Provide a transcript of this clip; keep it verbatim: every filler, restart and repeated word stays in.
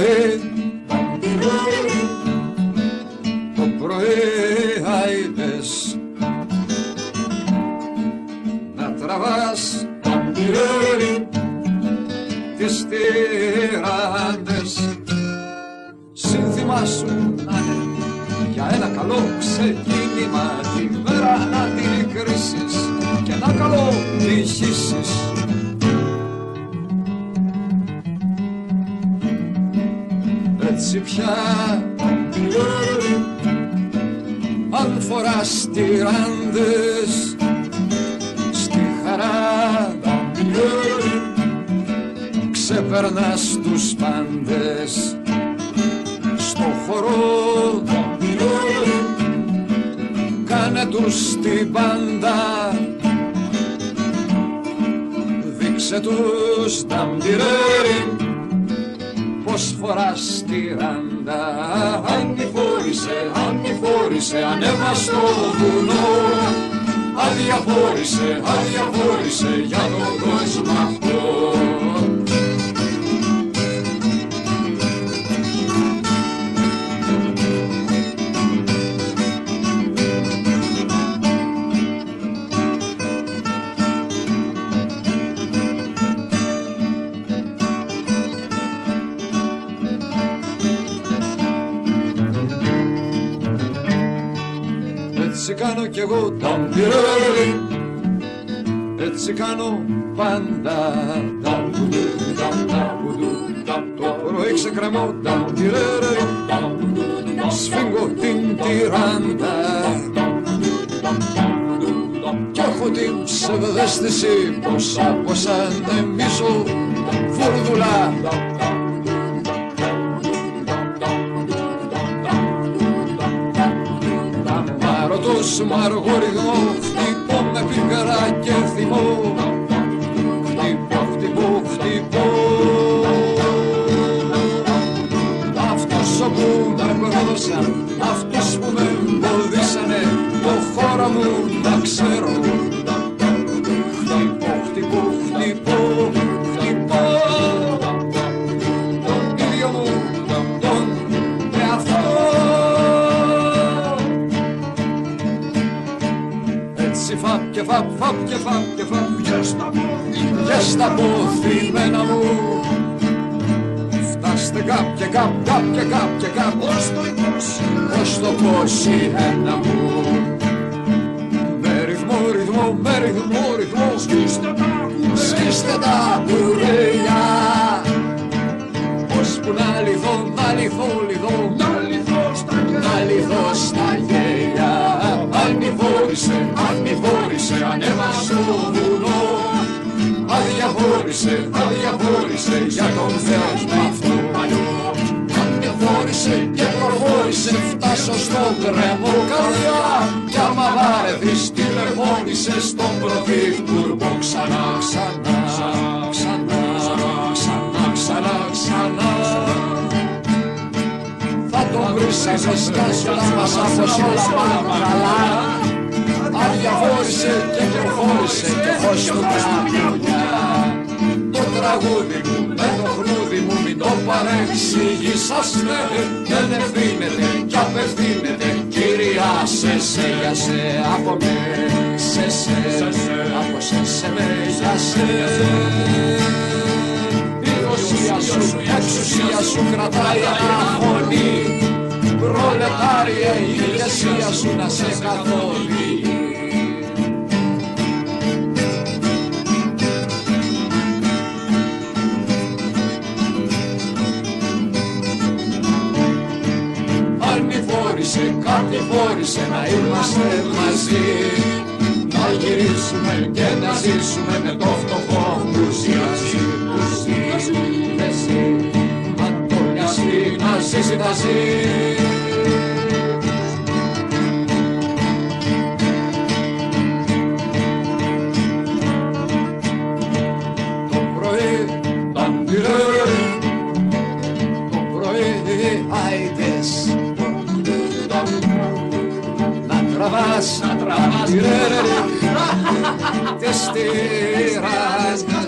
πρωί, το πρωί άιδες να τραβάς τις τυράντες. Σύνθημά σου να είναι για ένα καλό ξεκίνημα, τη μέρα να την κρίσεις και ένα καλό τυχήσεις. Έτσι πια αν φοράς τυράντες στη χαρά ξεπερνάς τους πάντες. Στο χορό κάνε τους την πάντα, δείξε τους νταμπιρέρι πως φοράς τυράντα. Ανηφόρησε, ανηφόρησε, ανέβα στο βουνό, αδιαφόρησε, αδιαφόρησε για τον κόσμο αυτό. Έτσι κάνω κι εγώ ταμπιρέρι, έτσι κάνω πάντα. Το πρωί ξεκρεμώ ταμπιρέρι, σφίγγω την τυράντα κι έχω την ψευδαίσθηση πως από σαν εμίσω φουρδουλά. Μ' αργό ρυθμό χτυπώ με πικρά και θυμό, χτυπώ, χτυπώ, χτυπώ. Αυτούς όπου με πρόδωσαν, αυτούς που με εμποδίσανε το χώρο μου να ξέρω. Χτυπώ, χτυπώ, χτυπώ, χτυπώ τον ίδιο μου τον εαυτό. Έτσι φαπ και φαπ, φαπ και φαπ και φαπ και στα ποθημένα μου. Φτάστε καπ και καπ, καπ και καπ και καπ ως το πόσι ένα μου. Με ρυθμό, ρυθμό, με ρυθμό, ρυθμό σκίστε τα κουρέλια, ώσπου να λυθώ, να λυθώ, λυθώ, να λυθώ στα γέλια. Ανηφόρησε, ανηφόρησε, ανέβα στο βουνό, αδιαφόρησε, αδιαφόρησε για τον Θεό αυτό παλιό. Ανηφόρησε και προχώρησε, φτάσω στο κρεμό καρδιά, κι άμα βάρεθεις τηλεφώνησε στον πρωθυπουργό ξανά, ξανά, ξανά, ξανά, ξανά, ξανά. Θα τον βρεις ζεστάζοντας μας αφώς όλα πάνε καλά. Αδιαφόρησε και προχώρησε και φως του τραγουδιά. Το τραγούδι μου με το χρούδι μου μην το παρεξηγήσαστε. Δεν ευθύνεται κι απευθύνεται κυρία σε σε για σε από με σε σε από σε σε με για σε. Η ουσία σου, η εξουσία σου κρατάει αναφωνή. Προλετάρια η ηγεσία σου να σε καθοδηγεί. Ανηφόρησε, κατηφόρησε να είμαστε μαζί, να γυρίσουμε και να ζήσουμε με το φτωχό πλουσιάζει, πλουσιάζει. Εσύ ματώνιαστη να ζήσει, να ζει. Το πρωί ταμπιρέρι, το πρωί άιδες να τραβάς, να τραβάς τες τυράννες.